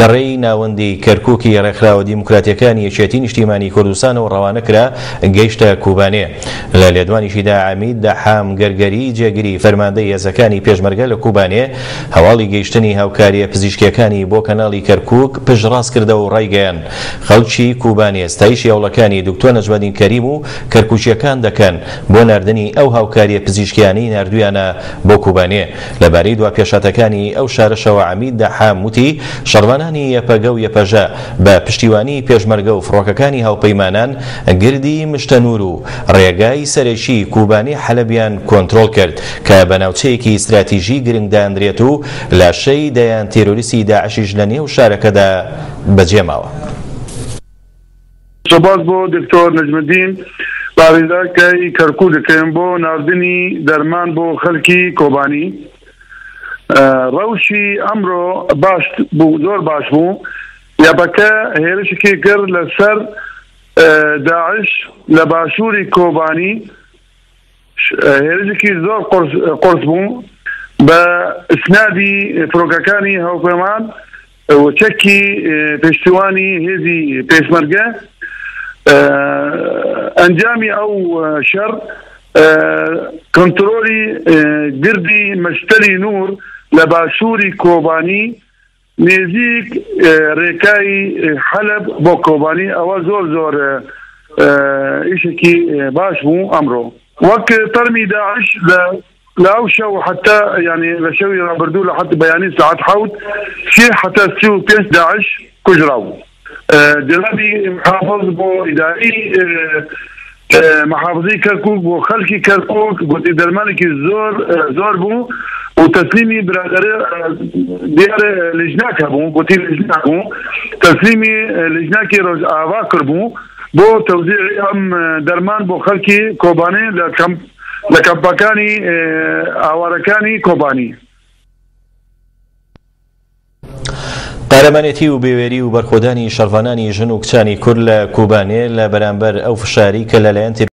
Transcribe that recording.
لەڕێی ناوەندی کەرکووکی ڕێکخراوە دیموکراتیەکانی یەکێتی نیشتیمانی کوردستانەوە ڕەوانەکرا گەیشتە کوبانێ. لە لێدوانیشیدا عەمید دەحام گەرگەری جێگیری فەرماندەی هێزەکانی پێشمەرگە لە کوبانێ هەواڵی گەیشتنی هاوکاریە پزیشکیەکانی بۆ کەناڵی کەرکووک پشتڕاست کردە و ڕایگەیاند خەڵکی کوبانێ ستایشی هەوڵەکانی دکتۆر نەجمەدین کەریم و کەرکووچیەکان دەکەن بۆ ناردنی ئەو هاوکاریە پزیشکیانی نردویانە بۆ کوبانێ. لەبارەی دوا پێشاتەکانی ئەو شارەشەوە عەمید دەحام وتی شەڕوانانی یەپەگە و یەپەژە بە پشتیوانی پێشمەرگە و فڕۆکەکانی هاوپەیمانان گردی مشتەنور و ڕێگای سەرەکی کوبانی حەلەبیان کۆنتڕۆڵ کرد کە بە ناوچەیەکی استراتیژی گرنگدانرێت و لاشەی دەیان تێرۆریستی داعشیش لە نێو شارەکەدا بەجێماوە. سپاس بۆ دکتۆر نەجمەدین باریداکەی کەرکووک دەکەین بۆ ناردنی دەرمان بۆ خەڵکی کۆبانی. ڕەوشی ئەمڕۆ باش بوو، زۆر باش بوو. یاپەکە هێرشێکی کرد لەسەر داعش لە باشووری کۆبانی، هێرشێکی زۆر قرس بوو بە ئسنادی فڕۆکەکانی هاوپەیمان و چەکی پشتیوانی هێزی پێشمەرگە. ئەنجامی ئەو شەڕ کۆنتڕۆلی گردی مەشتەری نور لە باشووری کۆبانی نێزیک ڕێکای حەلب بۆ کۆبانی. ئەوە زۆر زۆر ئیشێکی باش بوو ئەمڕۆ. وەک تەرمی داعش لە ئەو شەو حتا یعنی لە شەوی ڕابردوو لە حتی بەیانی ساعت حەوت حتا 35 داعش کوژرا بوو. جنابی محافظ بۆ ئیداری محافظی کەرکووک بۆ خەڵکی کەرکووک گوتی دەرمانێکی زۆر بوو و تەسلیمی برادەرە دیارە لیژناکە بوو، گوتی لیژناک بوو، تەسلیمی لیژناکی ڕۆژئاوا کردبوو بۆ تەوزیعی ئەم دەرمان بۆ خەڵکی کۆبانێ لە کەمپەکانی ئاوارەکانی کۆبانی. قارەمانێتی و بێوێری و بەرخۆدانی شەڕوانانی ژن و کچانی کورد لە کوبانێ لە بەرامبەر ئەو فشاری کە لەلایەن